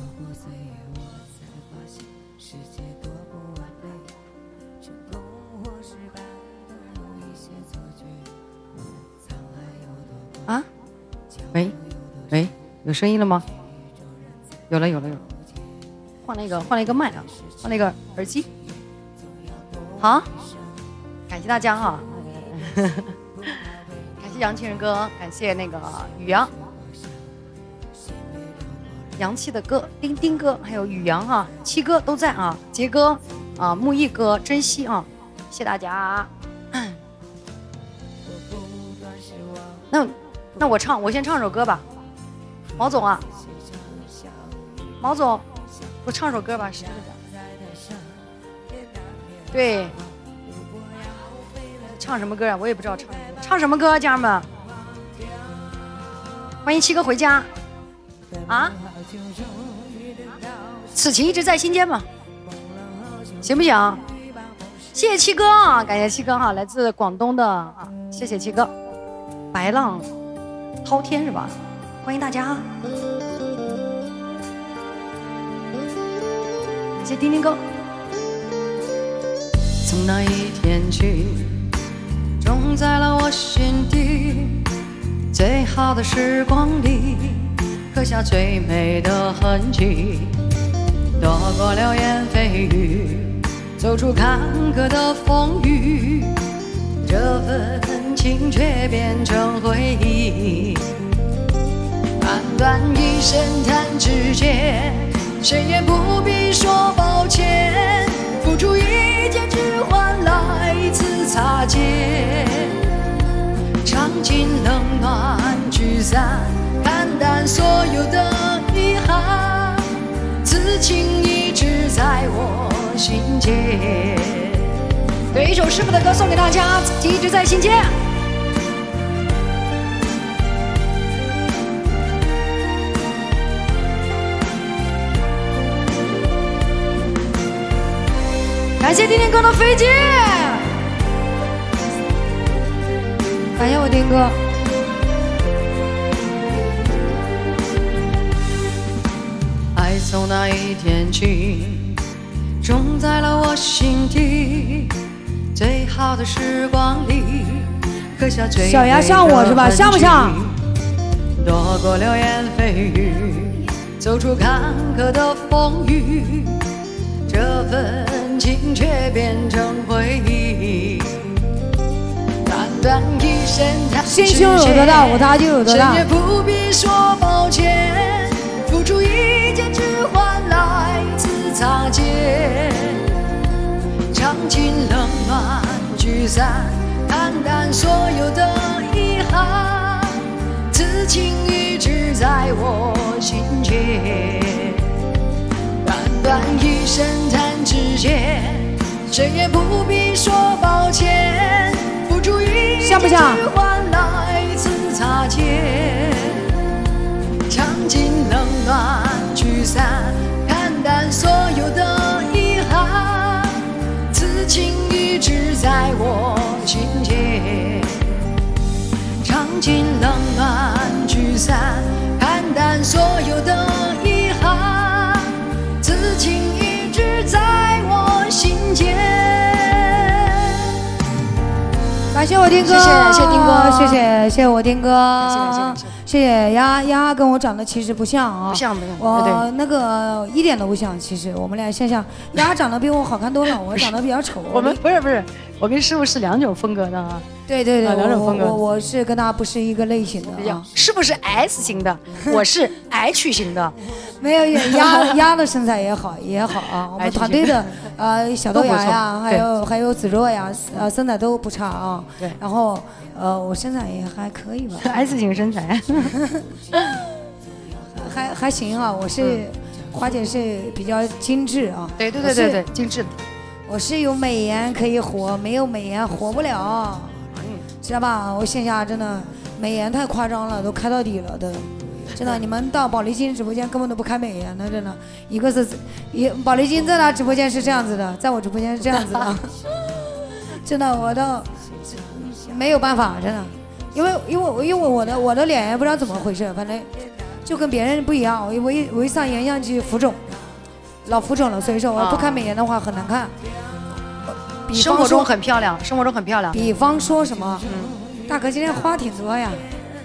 啊？喂，喂，有声音了吗？有了，有了，有了。换了一个，换了一个麦啊，换了一个耳机。好，感谢大家哈，感谢杨庆仁哥，感谢那个宇阳。洋气的哥，丁丁哥，还有宇阳哈，七哥都在啊，杰哥啊，木易哥，珍惜啊，谢谢大家。那那我唱，我先唱首歌吧。毛总啊，毛总，我唱首歌吧，是的。对，唱什么歌啊？我也不知道唱什么歌。唱什么歌，家人们？欢迎七哥回家。啊？此情一直在心间嘛，行不行？谢谢七哥啊，感谢七哥哈，来自广东的啊，谢谢七哥。白浪滔天是吧？欢迎大家，感谢丁丁哥。从那一天起，种在了我心底，最好的时光里，刻下最美的痕迹。躲过流言蜚语，走出坎坷的风雨，这份情却变成回忆。短短一声弹指间，谁也不必说抱歉，付出一件只换来一次擦肩。尝尽冷暖聚散，看淡所有的遗憾，此情一直在我心间。对，一首师傅的歌送给大家，此情一直在心间。感谢丁丁哥的飞机， 感谢我丁哥。 爱从那一天起，种在了我心底，最好的时光里，刻下最美的小牙像我是吧？像不像？ 躲过流言蜚语，走出坎坷的风雨，这份情却变成回忆。短短一声叹息间， 心胸有多大，舞台就有多大。 谁也不必说抱歉，付出一件只换来一次擦肩。尝尽冷暖聚散，看淡所有的遗憾，此情一直在我心间。短短一声弹指间，谁也不必说抱歉，付出一件只换来一次擦肩。尝尽冷暖聚散，看淡所有的遗憾，此情一直在我心间。尝尽冷暖聚散，看淡所有的遗憾，此情一直在我心间。 感谢我丁哥， 谢谢谢谢丁哥， 谢谢谢谢我丁哥， 谢谢谢谢谢谢丫丫，跟我长得其实不像啊， 不像不像， 我那个一点都不像，其实我们俩像像，丫长得比我好看多了，我长得比较丑。 我们不是不是，我跟师傅是两种风格的啊。 对对对， 啊、两种风格。 我我是跟他不是一个类型的啊。 是不是 S 型的？我是 H 型的。 没有，丫丫的身材也好也好啊。我们团队的呃小豆芽呀，还有还有子若呀，呃身材都不差啊。 对。 然后呃我身材也还可以吧。 S 型身材。 还还行啊，我是花姐是比较精致啊。 对对对对对，精致的。 我是有美颜可以活，没有美颜活不了。知道吧？我线下真的美颜太夸张了，都开到底了都。真的，你们到宝丽金直播间根本都不开美颜的，真的。一个是，一宝丽金在他直播间是这样子的，在我直播间是这样子的。真的，我都没有办法，真的，因为因为因为我的我的脸也不知道怎么回事，反正就跟别人不一样，我一我一上颜相机浮肿，老浮肿了，所以说我不开美颜的话很难看。 生活中很漂亮，生活中很漂亮。 比方说什么？嗯，大哥今天话挺多呀。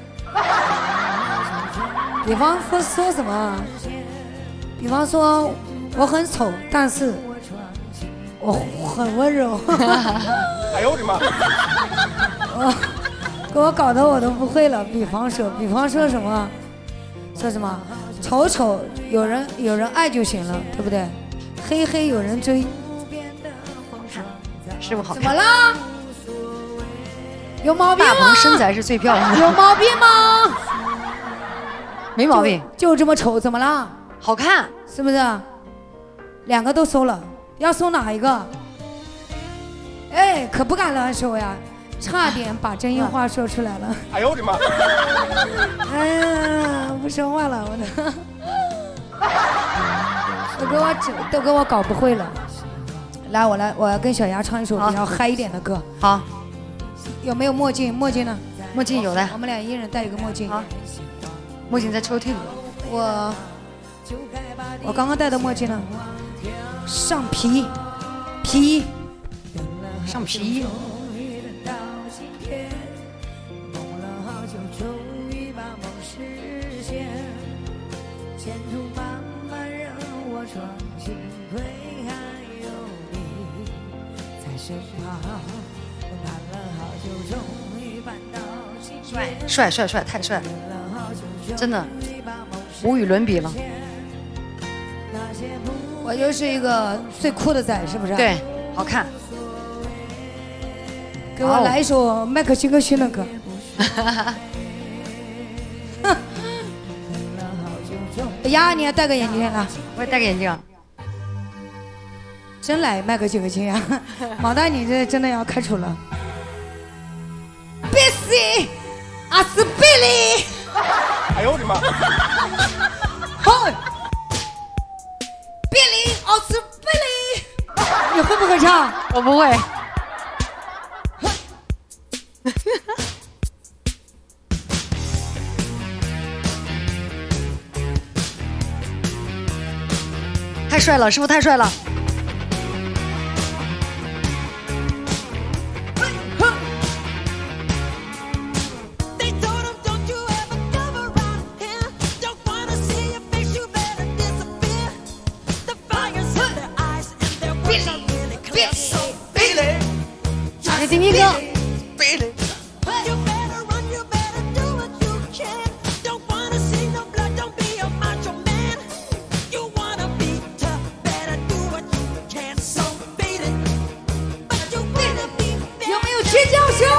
比方说说什么？比方说我很丑，但是我很温柔。 哎呦我的妈！ 我给我搞得我都不会了。比方说，比方说什么？说什么？丑丑有人有人爱就行了，对不对？黑黑有人追。 师傅好看。 怎么啦？有毛病吗？ 大鹏身材是最漂亮的。 有毛病吗？ 没毛病。 就, 就这么丑，怎么啦？ 好看， 是不是？两个都收了，要收哪一个？哎，可不敢乱收呀，差点把真心话说出来了。 哎呦我的妈！ 哎呀，不说话了，我的，都给我整，都给我搞不会了。来，我来，我要跟小丫唱一首比较嗨一点的歌。 好， 有没有墨镜？墨镜呢？ 墨镜有的。 我们俩一人戴一个墨镜。 好，墨镜在抽屉里。 我我刚刚戴的墨镜呢？上皮皮上皮。帅帅帅，太帅了，真的无与伦比了。 我就是一个最酷的仔，是不是？ 对，好看。 给我来一首迈克尔·杰克逊的歌。呀，你也戴个眼镜啊？ 我也戴个眼镜。 真来迈克尔·杰克逊啊！毛大，你这真的要开除了。Busy， 阿斯比利。 哎呦我的妈！ 嗨 ，Billy， 阿斯比利。你会不会唱？ 我不会。太帅了，师傅太帅了。第一个。 有没有尖叫声？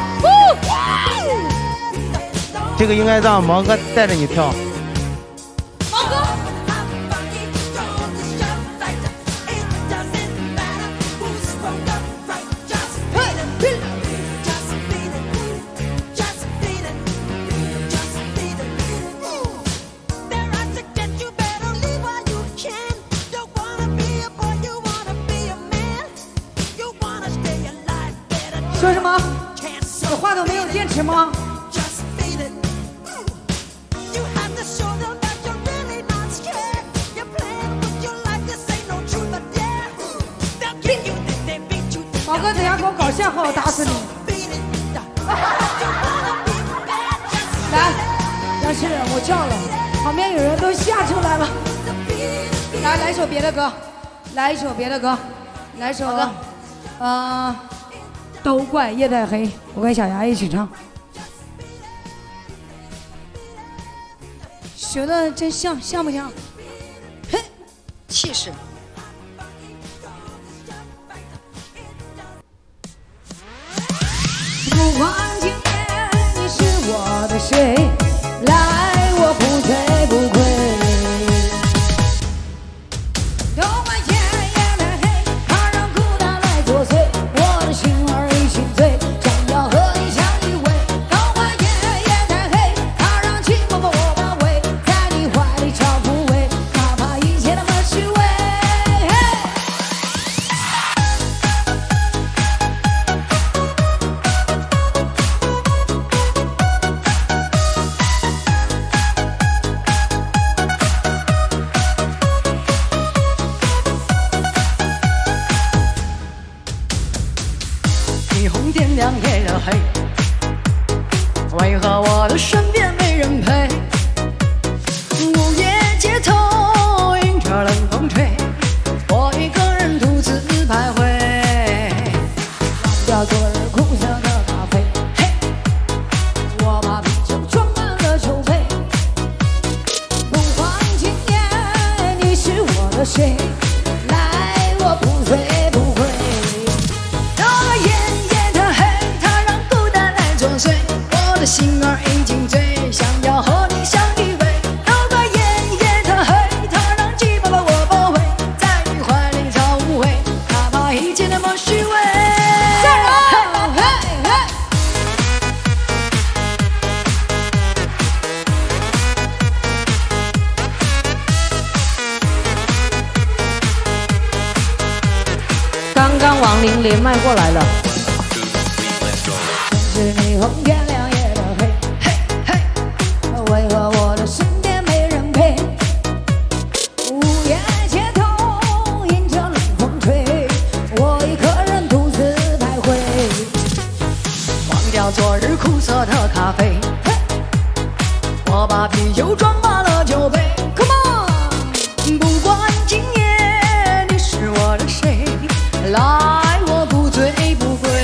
这个应该让毛哥带着你跳。 毛哥。说什么？我话筒没有电池吗？ 丫给我搞笑号，我打死你！来，杨希仁，我叫了，旁边有人都吓出来了。来，来一首别的歌，来一首别的歌，来一首，呃，都怪夜太黑，我跟小牙一起唱。学的真像，像不像？嘿， 气势。 不管今夜你是我的谁，来我不醉不归。都怪夜夜太黑，它让孤单来作祟，我的心儿已心醉，想要和你相依偎。都怪夜夜太黑，它让寂寞把我包围，在你怀里找抚慰，哪怕一切那么虚伪。 霓虹点亮夜的黑，为何我的身边没人陪？午夜街头迎着冷风吹，我一个人独自徘徊。 忘掉昨日苦涩的咖啡，嘿，我把啤酒装满了酒杯。不管今夜你是我的谁，来我不醉不归。 我的心儿已经醉，想要和你相依偎。都怪夜夜太黑，它让寂寞把我包围，在你怀里找无悔，哪怕一切那么虚伪。 加油！嘿嘿。 刚刚王林连麦过来了。 是霓虹点亮夜的黑，嘿嘿，为何我的身边没人陪？午夜街头迎着冷风吹，我一个人独自徘徊。 忘掉昨日苦涩的咖啡，我把啤酒装满了酒杯。Come on， 不管今夜你是我的谁，来我不醉不归。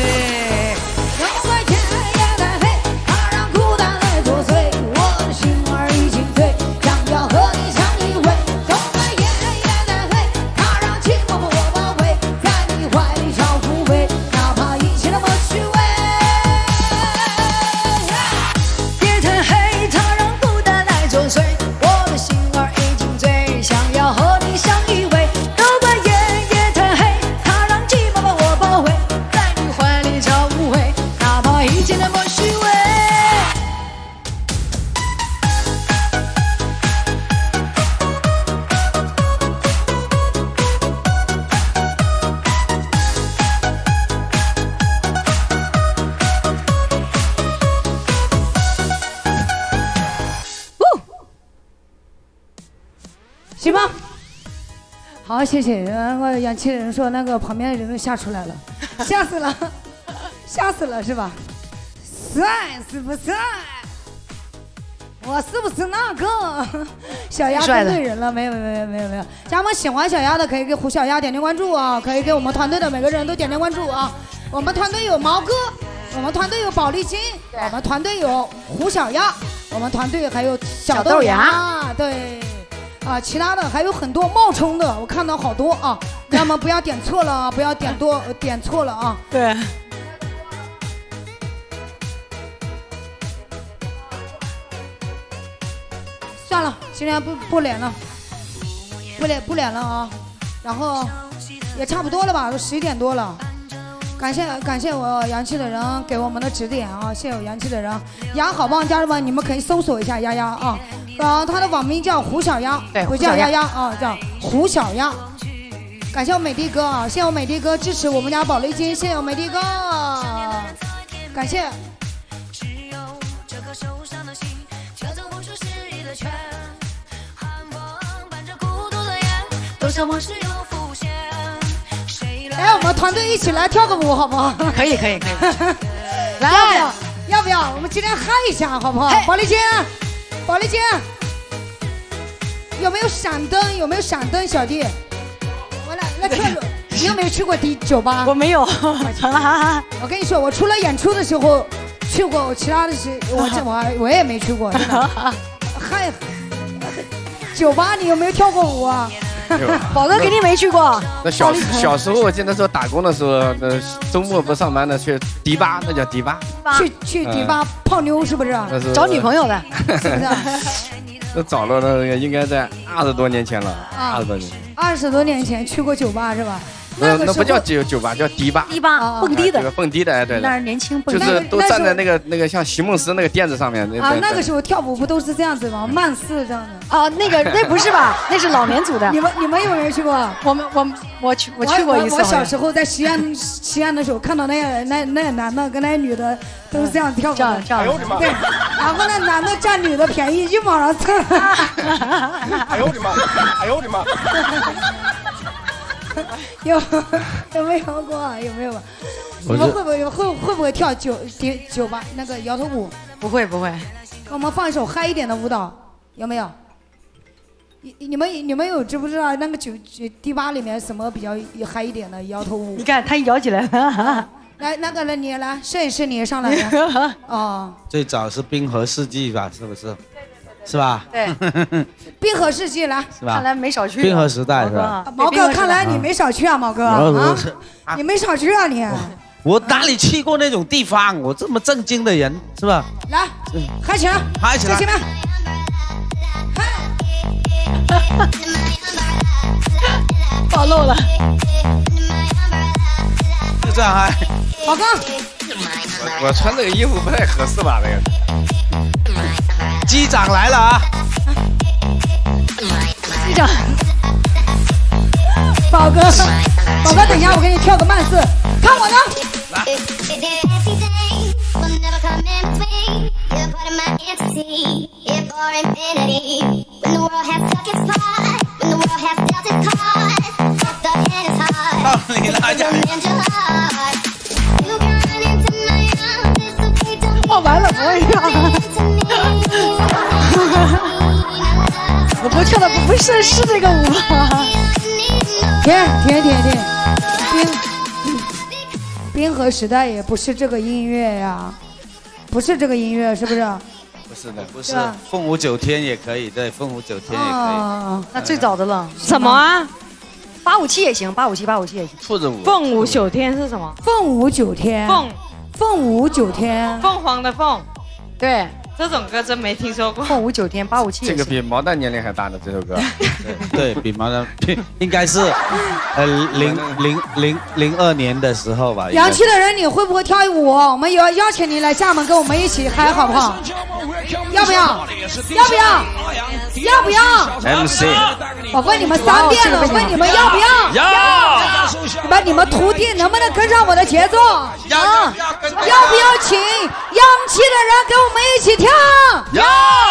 行吧，好，谢谢。然后氧气人说那个旁边的人都吓出来了，吓死了，吓死了是吧？帅是不帅？我是不是那个小鸭跟对人了？没有没有没有没有。家人们喜欢小鸭的可以给胡小鸭点点关注啊，可以给我们团队的每个人都点点关注啊。我们团队有毛哥，我们团队有宝丽金，我们团队有胡小鸭，我们团队还有小豆芽，对。啊，其他的还有很多冒充的，我看到好多啊，家人们不要点错了啊，不要点多点错了啊。 对。 算了，今天不不连了，不连不连了啊。然后也差不多了吧，都十一点多了。感谢感谢我洋气的人给我们的指点啊，谢谢我洋气的人。鸭好棒，家人们你们可以搜索一下丫丫啊。然后他的网名叫胡小鸭， 对， 不叫丫丫啊，叫胡小鸭。感谢我美的哥啊，谢谢我美的哥支持我们家宝丽金，谢谢我美的哥，感谢。哎， 让我们团队一起来跳个舞，好不好？ 可以可以可以。 来，要不要？要不要？我们今天嗨一下，好不好？宝丽姐，宝丽姐，有没有闪灯？有没有闪灯，小弟？我来来跳。你有没有去过迪酒吧？ 我没有。 我跟你说，我除了演出的时候去过，我其他的是我这我我也没去过。嗨，酒吧你有没有跳过舞啊？ 宝哥肯定没去过。 那小小时候，我记得说打工的时候，那周末不上班的去迪吧，那叫迪吧。 去去迪吧泡妞是不是？ 找女朋友的， 是不是？ 那早了，那个应该在二十多年前了，二十多年。 二十多年前去过酒吧是吧？ 那那不叫酒酒吧，叫迪吧。 迪吧，蹦迪的， 蹦迪的，对。 那是年轻蹦迪，就是都站在那个那个像席梦思那个垫子上面。 啊，那个时候跳舞不都是这样子吗？慢四这样的。 啊，那个那不是吧？那是老年组的。 你们你们有没有去过？ 我们我我去我去过一次。 我小时候在西安西安的时候，看到那个那那男的跟那女的都是这样跳舞。 这样这样。 对，然后那男的占女的便宜，就往上蹭。 哎呦我的妈！哎呦我的妈！ 有有没有过？有没有？你们会不会会会不会跳酒酒酒吧那个摇头舞？ 不会不会。 给我们放一首嗨一点的舞蹈，有没有？你你们你们有知不知道那个酒迪吧里面什么比较嗨一点的摇头舞？ 你看他摇起来了。 来，那个人你来，摄影师你也上来。哦。 最早是冰河世纪吧？是不是？是吧？ 对。 冰河世纪来。 是吧？ 看来没少去。 冰河时代是吧？ 毛哥，看来你没少去啊，毛哥啊，你没少去啊你。 我哪里去过那种地方？我这么正经的人是吧？ 来，嗨起来， 嗨起来， 在前面。 暴露了。 就这样嗨。 毛哥。 我我穿这个衣服不太合适吧？这个。 机长来了啊！ 机长。 宝哥，宝哥，等一下，我给你跳个慢四，看我的。来。 到你了， 我完了，不会跳。我不跳的不不是是这个舞吗？ 停停停停，冰冰河时代也不是这个音乐呀，不是这个音乐，是不是？ 不是的，不是。凤舞九天也可以，对，凤舞九天也可以。 哦， 那最早的了。 什么啊？ 八五七也行，八五七八五七也行。 兔子舞。 凤舞九天是什么？ 凤舞九天。 凤凤舞九天。 凤凰的凤。 对。 这种歌真没听说过。 凤舞九天，八五七。 这个比毛蛋年龄还大的这首歌。 对，比毛蛋应该是呃零零零零二年的时候吧。 洋气的人，你会不会跳舞？我们有邀请你来厦门跟我们一起嗨，好不好？要不要？要不要？要不要 ？M C。 我问你们三遍了，我问你们要不要？ 要。 你们你们徒弟能不能跟上我的节奏？ 要。 要不要请洋气的人跟我们一起跳？ 要。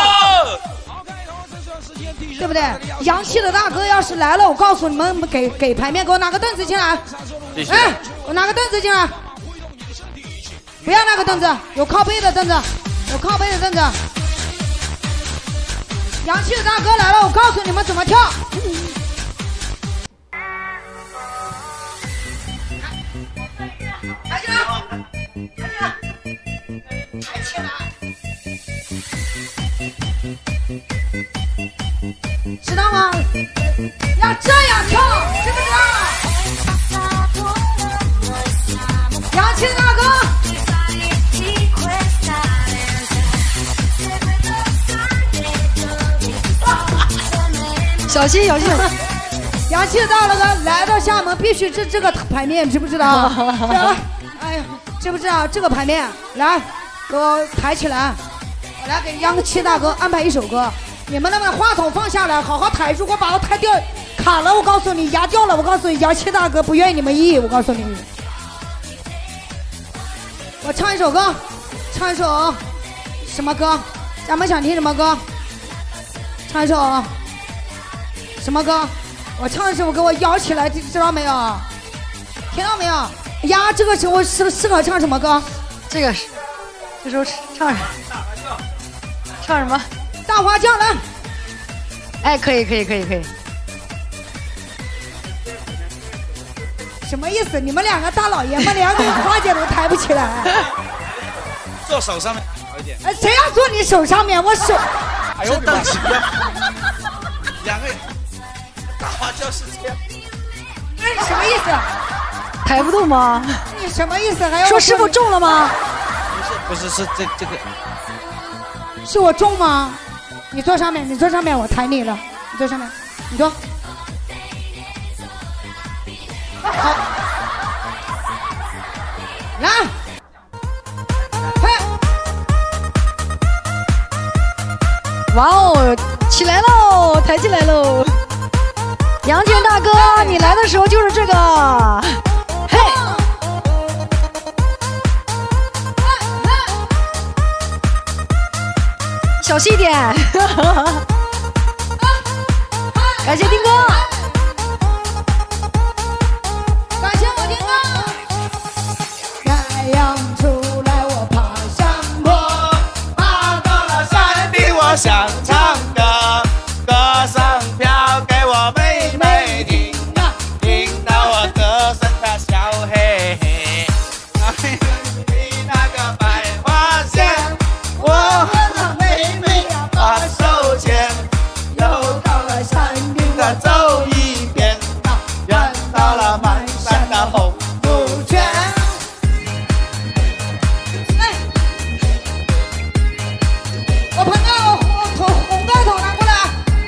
对不对？洋气的大哥要是来了，我告诉你们，给给牌面，给我拿个凳子进来。哎，我拿个凳子进来。不要那个凳子，有靠背的凳子，有靠背的凳子。洋气的大哥来了，我告诉你们怎么跳。抬起来，抬起来，抬起来。知道吗？要这样跳，知不知道？洋气的大哥。 小心小心！ 洋气到了个来到厦门必须是这个牌面，知不知道？哎呀，知不知道这个牌面？来，给我抬起来，我来给洋气大哥安排一首歌。你们能不能话筒放下来，好好抬？如果把我抬掉卡了，我告诉你牙掉了，我告诉你洋气大哥不愿意你们意，我告诉你。我唱一首歌，唱一首什么歌？咱们想听什么歌？唱一首。什么歌？我唱的时候给我摇起来，知道没有？ 听到没有？呀，这个时候适适合唱什么歌？ 这个是，这时候唱唱什么？ 大花轿来。 哎，可以可以可以可以。 什么意思？你们两个大老爷们连个花姐都抬不起来。 坐手上面好一点。 哎，谁要坐你手上面？我手。 哎呦，瞪起标。两个人，大花轿是这样。 那是什么意思？ 抬不动吗？ 你什么意思？还要说师傅中了吗？ 不是，不是，是这这个。 是我中吗？你坐上面，你坐上面，我抬你了。你坐上面，你坐。好，来，嘿， 哇哦，起来喽，抬起来喽！杨健大哥，你来的时候就是这个，嘿，小心一点，感谢丁哥。 想唱歌，歌声飘给我妹妹听，听到我歌声她笑嘿嘿。你那个百花线，我和那妹妹把手牵，又到了山顶的走一遍，远到了满山的红杜鹃。 我朋友。红盖头拿过来。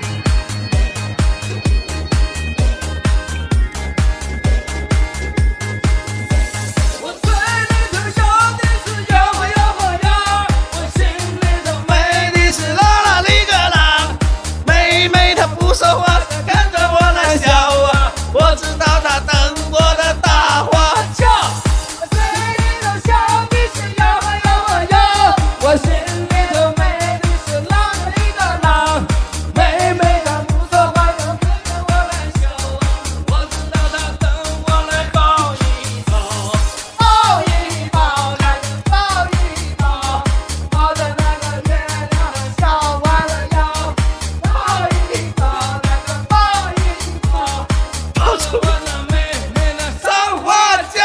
我嘴里头笑的是吆喝吆喝呀，我心里头美的是啦啦哩个啦。妹妹她不说话，看着我来笑啊，我知道她等我的大花轿。我嘴里头笑的是吆喝吆喝呀，我心里头美的是啦啦哩。妹妹她不说话，就跟着我来笑啊！我知道她等我来抱一抱，抱一抱，两个抱一抱，抱着那个月亮笑弯了腰，抱一抱，两个抱一抱，抱住我那妹妹那三花轿。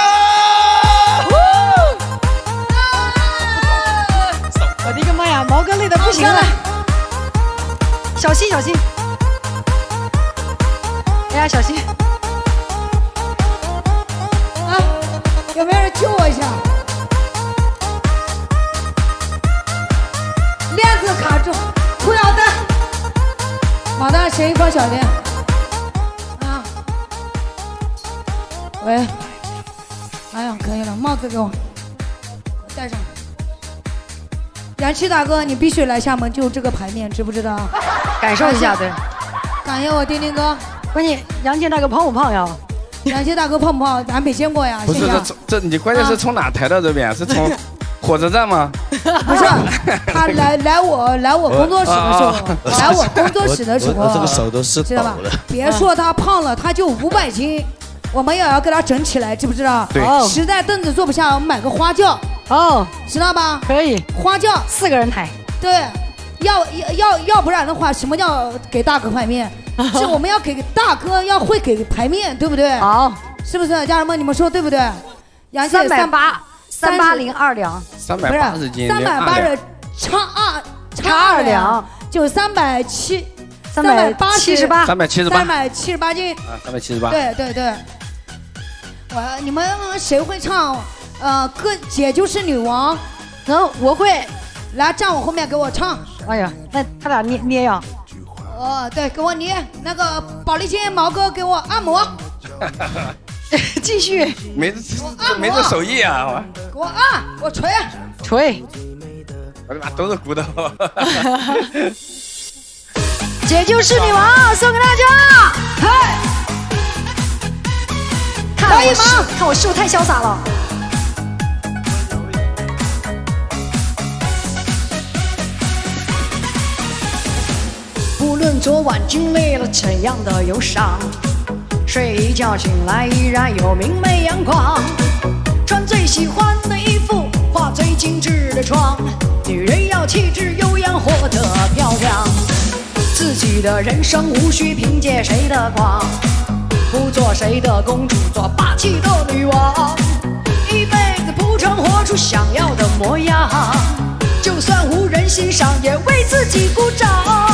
我的个妈呀，毛哥累得不行了。小心小心！哎呀，小心！ 啊，有没有人救我一下？链子卡住，裤腰带。马大谁一包小链？啊，喂，哎呀，可以了，帽子给我戴上。燃气大哥，你必须来厦门就这个牌面，知不知道？ 感受一下，对。 感谢我丁丁哥。 关键杨健大哥胖不胖呀？ 杨健大哥胖不胖？咱没见过呀。 不是这这，你关键是从哪抬到这边？是从火车站吗？ 不是，他来来我来我工作室的时候，来我工作室的时候， 这个手都是抖了。 别说他胖了，他就五百斤，我们也要给他整起来，知不知道？ 对。 实在凳子坐不下，我们买个花轿。 哦， 知道吧？ 可以。 花轿四个人抬。 对。要要要要不然的话，什么叫给大哥牌面？是我们要给大哥要会给牌面，对不对？ 好， 是不是家人们？你们说对不对？杨三百八，三八零二两， 三百八十斤， 三百八十差二差二两， 就三百七， 三百八七十八， 三百七十八， 三百七十八斤啊，三百七十八。 对对对，我你们谁会唱？呃，歌姐就是女王， 能我会。 来站我后面给我唱。 哎呀，那他俩捏捏呀？ 哦，对，给我捏那个宝丽金毛哥给我按摩。 继续。 没这没这手艺啊！ 给我按，我捶捶。 我的妈，都是骨头。 姐就是女王，送给大家。嗨，看我秀，看我秀太潇洒了。无论昨晚经历了怎样的忧伤， 睡一觉醒来依然有明媚阳光，穿最喜欢的衣服，化最精致的妆。女人要气质优雅，活得漂亮。自己的人生无需凭借谁的光，不做谁的公主，做霸气的女王。一辈子铺陈，活出想要的模样。就算无人欣赏，也为自己鼓掌。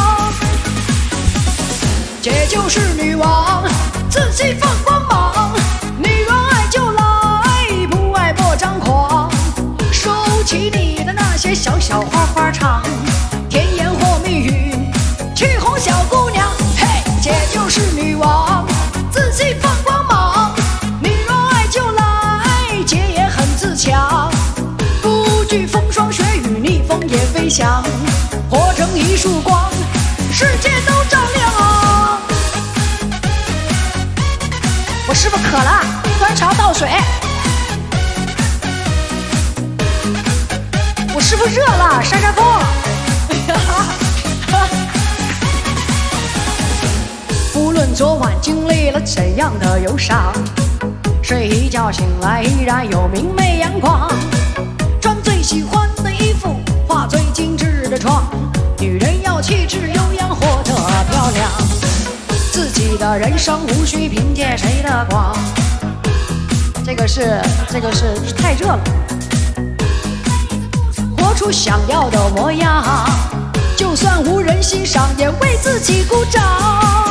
姐就是女王，自信放光芒。你若爱就来，不爱莫张狂。收起你的那些小小花花肠，甜言或蜜语，去哄小姑娘。嘿，姐就是女王，自信放光芒。你若爱就来，姐也很自强。不惧风霜雪雨，逆风也飞翔。活成一束光，世界都照亮。我师傅渴了，端茶倒水。我师傅热了，扇扇风。无论昨晚经历了怎样的忧伤，睡一觉醒来依然有明媚阳光。穿最喜欢的衣服，化最精致的妆。女人要气质优雅，活得漂亮。自己的人生无需凭借谁的光。这个是这个是太热了。活出想要的模样，就算无人欣赏，也为自己鼓掌。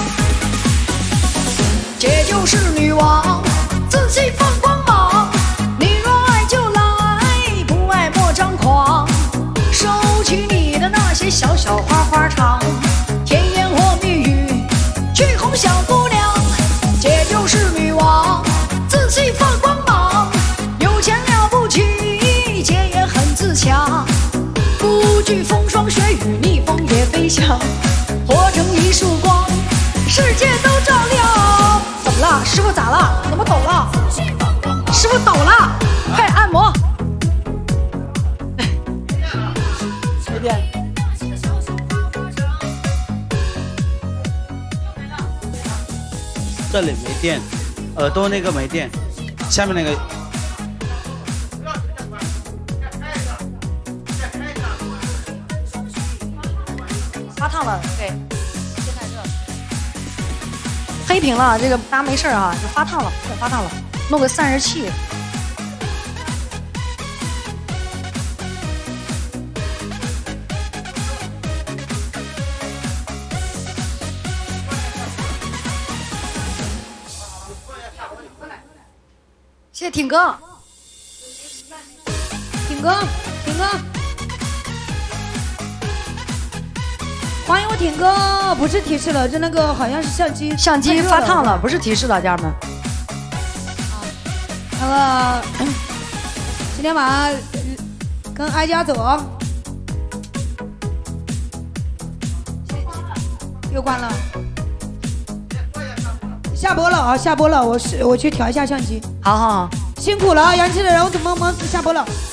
姐就是女王，自信放光芒。你若爱就来，不爱莫张狂。收起你的那些小小花花肠，甜言或蜜语，去哄小姑娘。姐就是女王，自信放光芒。有钱了不起，姐也很自强。不惧风霜雪雨，逆风也飞翔。活成一束光，世界都照亮。怎么了？师傅咋了？怎么抖了？师傅抖了，快按摩。随便。 这里没电，耳朵那个没电，下面那个。 发烫了，对，现在热。黑屏了，这个大家没事啊，就发烫了，快发烫了，弄个散热器。谢谢挺哥， 挺哥，挺哥。欢迎我挺哥，不是提示了，这那个好像是相机， 相机发烫了，不是提示了，家人们。 那个今天晚上跟哀家走啊，又关了，下播了啊，下播了，我是我去调一下相机。 好好好， 辛苦了啊，洋气的人，我怎么忙下播了。